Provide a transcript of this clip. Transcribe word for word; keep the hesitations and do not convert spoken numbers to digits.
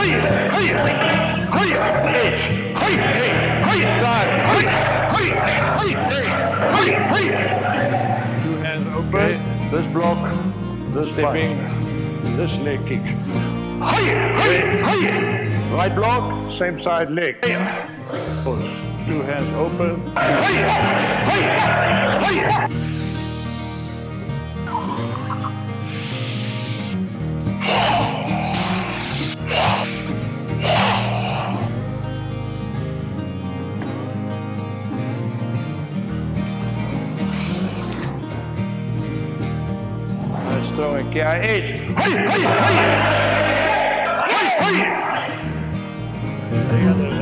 Hej, hej, hej, edge, hej, hej, side, hej, hej, hej, hej, hej. Two hands open. This block, this stepping, this leg kick. Hej, hej, hej. Right block, same side leg. Two hands open. Hej, hej, hej. Throwing K I H. Hey, hey, hey! Hey, hey!